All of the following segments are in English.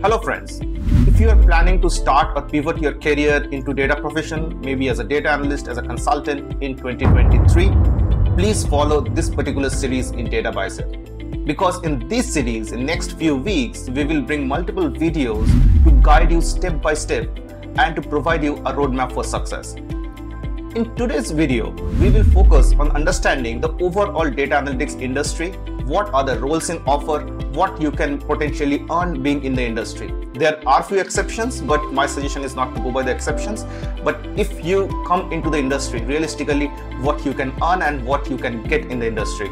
Hello friends, if you are planning to start or pivot your career into data profession, maybe as a data analyst, as a consultant in 2023, please follow this particular series in Data Bicep. Because in this series, in next few weeks, we will bring multiple videos to guide you step by step and to provide you a roadmap for success. In today's video, we will focus on understanding the overall data analytics industry, what are the roles in offer, what you can potentially earn being in the industry. There are few exceptions, but my suggestion is not to go by the exceptions. But if you come into the industry, realistically, what you can earn and what you can get in the industry.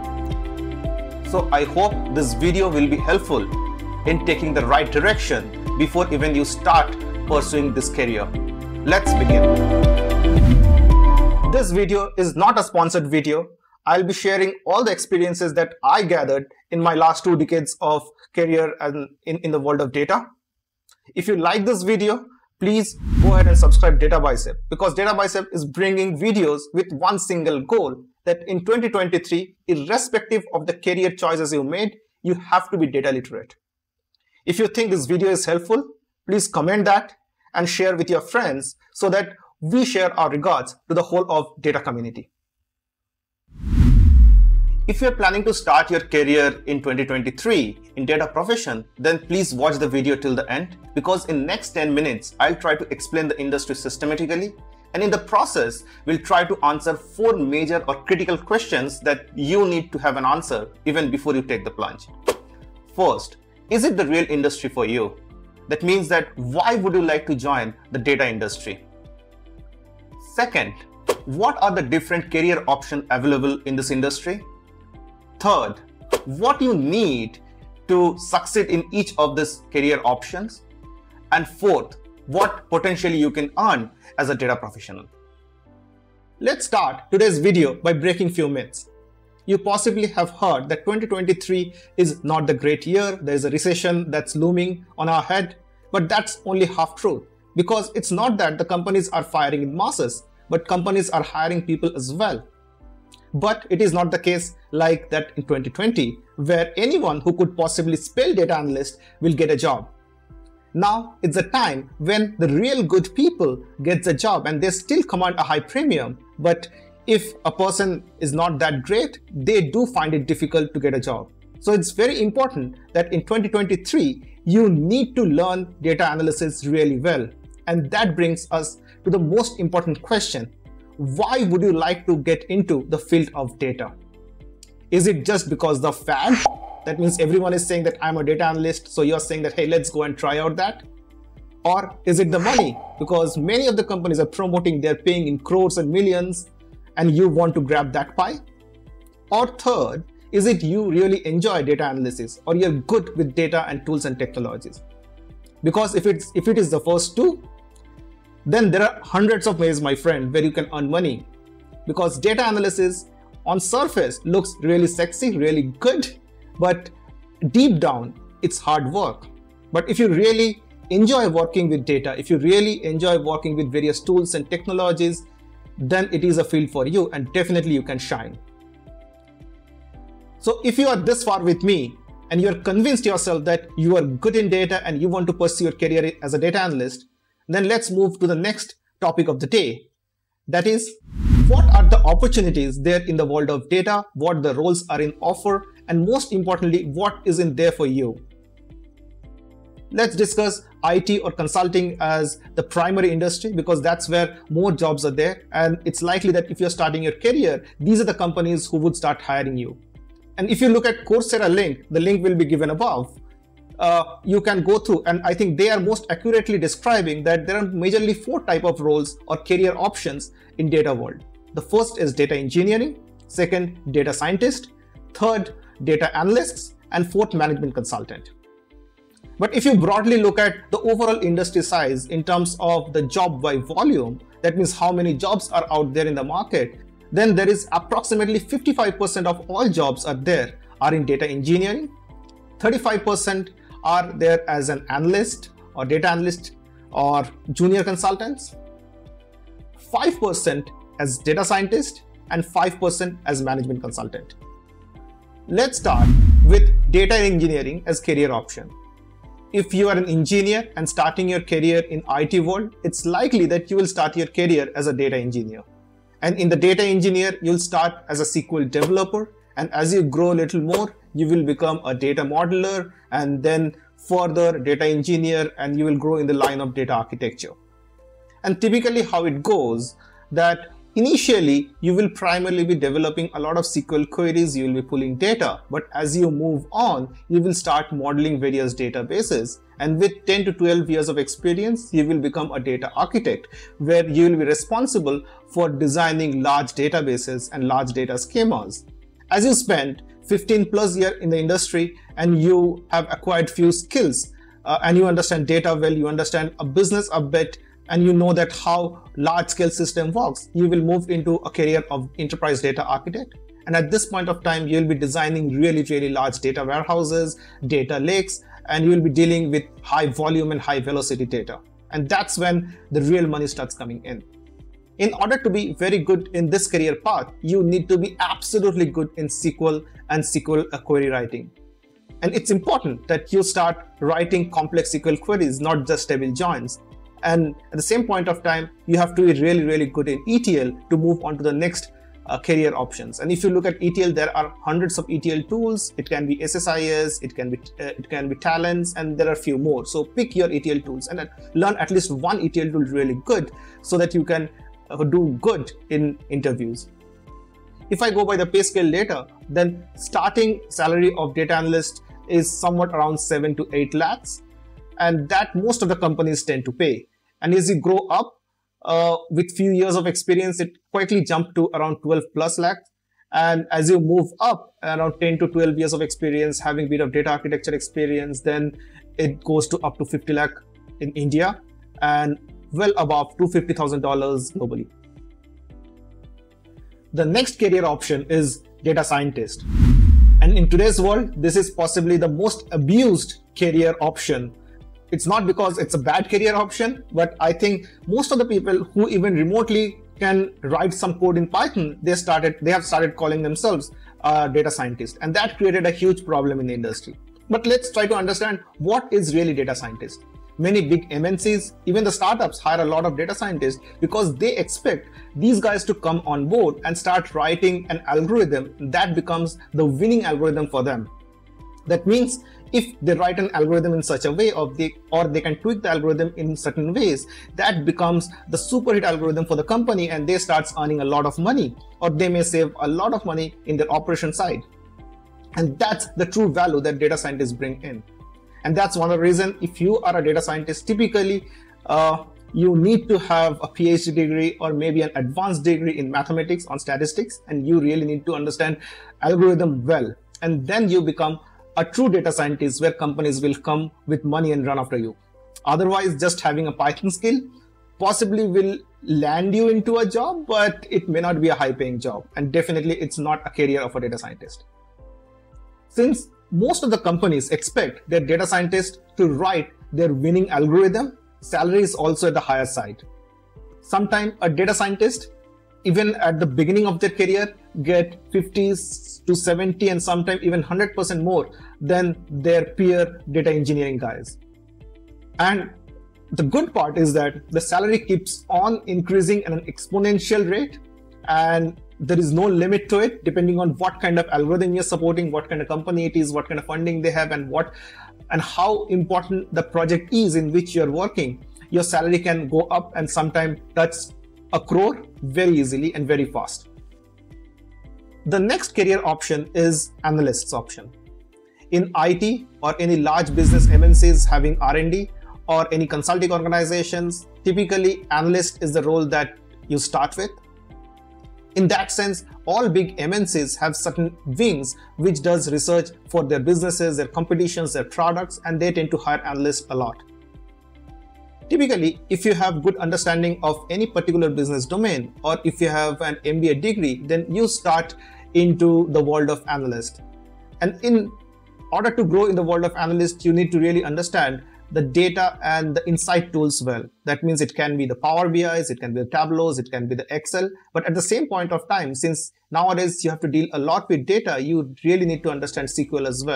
So I hope this video will be helpful in taking the right direction before even you start pursuing this career. Let's begin. This video is not a sponsored video. I'll be sharing all the experiences that I gathered in my last 2 decades of career in the world of data. If you like this video, please go ahead and subscribe Data Bicep, because Data Bicep is bringing videos with one single goal, that in 2023, irrespective of the career choices you made, you have to be data literate. If you think this video is helpful, please comment that and share with your friends so that we share our regards to the whole of data community. If you're planning to start your career in 2023 in data profession, then please watch the video till the end, because in next 10 minutes, I'll try to explain the industry systematically. And in the process, we'll try to answer 4 major or critical questions that you need to have an answer even before you take the plunge. First, is it the real industry for you? That means that why would you like to join the data industry? Second, what are the different career options available in this industry? Third, what you need to succeed in each of these career options? And fourth, what potentially you can earn as a data professional. Let's start today's video by breaking few myths. You possibly have heard that 2023 is not the great year, there is a recession that's looming on our head, but that's only half truth, because it's not that the companies are firing in masses, but companies are hiring people as well. But it is not the case like that in 2020, where anyone who could possibly spell data analyst will get a job. Now it's a time when the real good people get the job and they still command a high premium. But if a person is not that great, they do find it difficult to get a job. So it's very important that in 2023, you need to learn data analysis really well. And that brings us to the most important question. Why would you like to get into the field of data? Is it just because the fad? That means everyone is saying that I'm a data analyst, so you're saying that, hey, let's go and try out that? Or is it the money? Because many of the companies are promoting they're paying in crores and millions, and you want to grab that pie? Or third, is it you really enjoy data analysis, or you're good with data and tools and technologies? Because if it is the first two, then there are hundreds of ways, my friend, where you can earn money. Because data analysis on surface looks really sexy, really good, but deep down, it's hard work. But if you really enjoy working with data, if you really enjoy working with various tools and technologies, then it is a field for you and definitely you can shine. So if you are this far with me and you are convinced yourself that you are good in data and you want to pursue your career as a data analyst, then let's move to the next topic of the day. That is, what are the opportunities there in the world of data, what the roles are in offer, and most importantly, what is in there for you? Let's discuss IT or consulting as the primary industry, because that's where more jobs are there. And it's likely that if you're starting your career, these are the companies who would start hiring you. And if you look at Coursera link, the link will be given above. You can go through, and I think they are most accurately describing that there are majorly 4 types of roles or career options in data world. The first is data engineering, second, data scientist, third, data analysts, and fourth, management consultant. But if you broadly look at the overall industry size in terms of the job by volume, that means how many jobs are out there in the market, then there is approximately 55% of all jobs are in data engineering, 35% are there as an analyst or data analyst or junior consultants, 5% as data scientist, and 5% as management consultant. Let's start with data engineering as career option. if you are an engineer and starting your career in IT world, it's likely that you will start your career as a data engineer. And in the data engineer, you'll start as a SQL developer. And as you grow a little more, you will become a data modeler and then further data engineer, and you will grow in the line of data architecture. And typically how it goes, that initially you will primarily be developing a lot of SQL queries, you will be pulling data, but as you move on, you will start modeling various databases. And with 10 to 12 years of experience, you will become a data architect, where you will be responsible for designing large databases and large data schemas. As you spend 15 plus years in the industry and you have acquired few skills and you understand data well, you understand a business a bit, and you know that how large scale system works, you will move into a career of enterprise data architect. And at this point of time, you'll be designing really large data warehouses, data lakes, and you will be dealing with high volume and high velocity data. And that's when the real money starts coming in. In order to be very good in this career path, you need to be absolutely good in SQL and SQL query writing. And it's important that you start writing complex SQL queries, not just table joins. And at the same point of time, you have to be really good in ETL to move on to the next career options. And if you look at ETL, there are hundreds of ETL tools. It can be SSIS, it can be Talents, and there are a few more. So pick your ETL tools and learn at least one ETL tool really good so that you can do good in interviews. If I go by the pay scale data, then starting salary of data analyst is somewhat around 7 to 8 lakhs. And that most of the companies tend to pay. And as you grow up with few years of experience, it quickly jumped to around 12 plus lakhs. And as you move up around 10 to 12 years of experience, having a bit of data architecture experience, then it goes to up to 50 lakh in India and well above $250,000 globally. The next career option is data scientist. And in today's world, this is possibly the most abused career option. It's not because it's a bad career option, but I think most of the people who even remotely can write some code in Python, they have started calling themselves data scientists. And that created a huge problem in the industry. But let's try to understand what is really data scientist. Many big MNCs, even the startups, hire a lot of data scientists because they expect these guys to come on board and start writing an algorithm that becomes the winning algorithm for them. That means if they write an algorithm in such a way or they can tweak the algorithm in certain ways, that becomes the super hit algorithm for the company and they start earning a lot of money, or they may save a lot of money in their operation side. And that's the true value that data scientists bring in. And that's one of the reasons if you are a data scientist, typically you need to have a PhD degree or maybe an advanced degree in mathematics or statistics, and you really need to understand algorithm well. And then you become a true data scientist where companies will come with money and run after you. Otherwise, just having a Python skill possibly will land you into a job, but it may not be a high-paying job. And definitely, it's not a career of a data scientist. Since most of the companies expect their data scientists to write their winning algorithm, salary is also at the higher side. Sometimes a data scientist, even at the beginning of their career, get 50 to 70 and sometimes even 100% more than their peer data engineering guys. And the good part is that the salary keeps on increasing at an exponential rate, and there is no limit to it depending on what kind of algorithm you're supporting, what kind of company it is, what kind of funding they have, and how important the project is in which you're working. Your salary can go up and sometimes touch a crore very easily and very fast. The next career option is analysts option. In IT or any large business MNCs having R&D or any consulting organizations, typically analyst is the role that you start with. In that sense, all big MNCs have certain wings which does research for their businesses, their competitions, their products, and they tend to hire analysts a lot. Typically, if you have good understanding of any particular business domain, or if you have an MBA degree, then you start into the world of analyst. And in order to grow in the world of analyst, you need to really understand the data and the insight tools well. That means it can be the Power BIs, it can be the Tableaus, it can be the Excel. But at the same point of time, since nowadays you have to deal a lot with data, you really need to understand SQL as well.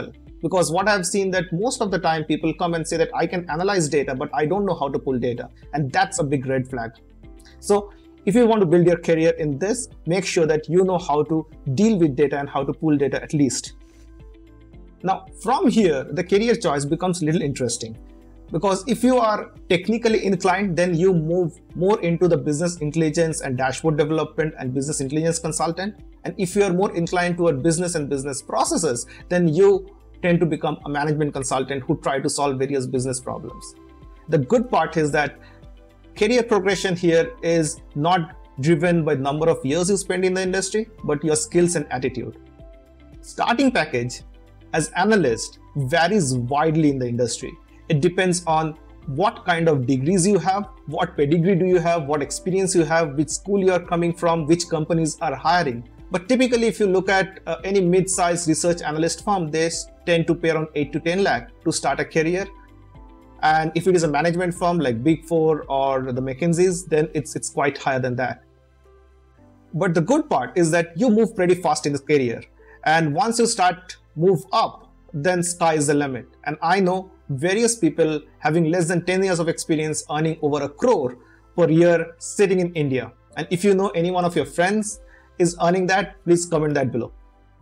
Because what I've seen that most of the time people come and say that I can analyze data, but I don't know how to pull data. And that's a big red flag. So if you want to build your career in this, make sure that you know how to deal with data and how to pull data at least. Now, from here, the career choice becomes a little interesting. Because if you are technically inclined, then you move more into the business intelligence and dashboard development and business intelligence consultant. And if you are more inclined toward business and business processes, then you tend to become a management consultant who try to solve various business problems. The good part is that career progression here is not driven by the number of years you spend in the industry, but your skills and attitude. Starting package as analyst varies widely in the industry. It depends on what kind of degrees you have, what pedigree do you have, what experience you have, which school you are coming from, which companies are hiring. But typically, if you look at any mid-sized research analyst firm, they tend to pay around 8 to 10 lakh to start a career. And if it is a management firm like Big Four or the McKinsey's, then it's quite higher than that. But the good part is that you move pretty fast in this career. And once you start move up, then sky is the limit. And I know various people having less than 10 years of experience earning over 1 crore per year sitting in India. And if you know any one of your friends is earning that, please comment that below.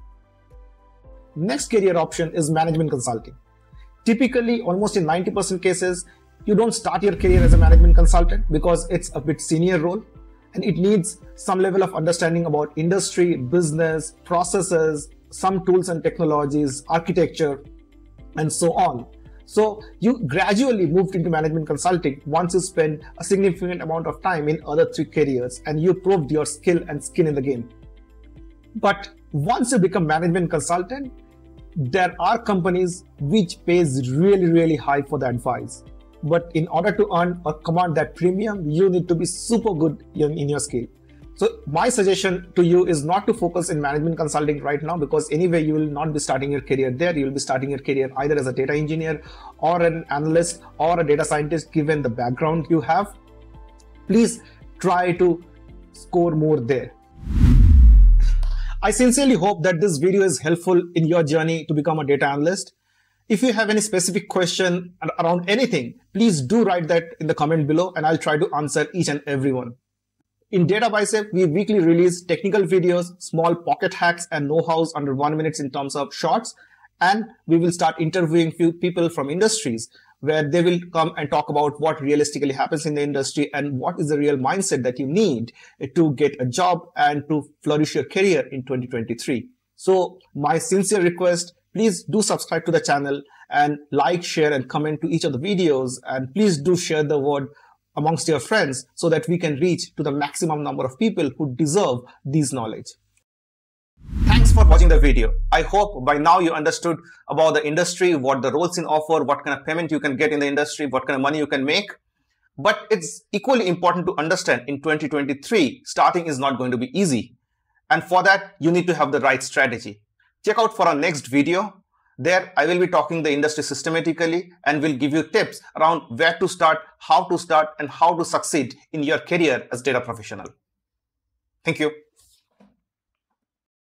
Next career option is management consulting. Typically, almost in 90% cases, you don't start your career as a management consultant because it's a bit senior role and it needs some level of understanding about industry, business, processes, some tools and technologies, architecture, and so on. So you gradually moved into management consulting once you spend a significant amount of time in other 3 careers and you proved your skill and skin in the game. But once you become management consultant, there are companies which pays really high for the advice. But in order to earn or command that premium, you need to be super good in your skill. So my suggestion to you is not to focus in management consulting right now, because anyway, you will not be starting your career there. You will be starting your career either as a data engineer or an analyst or a data scientist, given the background you have. Please try to score more there. I sincerely hope that this video is helpful in your journey to become a data analyst. If you have any specific question around anything, please do write that in the comment below and I'll try to answer each and every one. In Data Bicep, we weekly release technical videos, small pocket hacks and know-hows under 1 minute in terms of shorts. And we will start interviewing few people from industries where they will come and talk about what realistically happens in the industry and what is the real mindset that you need to get a job and to flourish your career in 2023. So my sincere request, please do subscribe to the channel and like, share and comment to each of the videos. And please do share the word amongst your friends so that we can reach to the maximum number of people who deserve this knowledge. Thanks for watching the video. I hope by now you understood about the industry, what the roles in offer, what kind of payment you can get in the industry, what kind of money you can make. But it's equally important to understand in 2023, starting is not going to be easy. And for that, you need to have the right strategy. Check out for our next video. There, I will be talking the industry systematically and will give you tips around where to start, and how to succeed in your career as data professional. Thank you.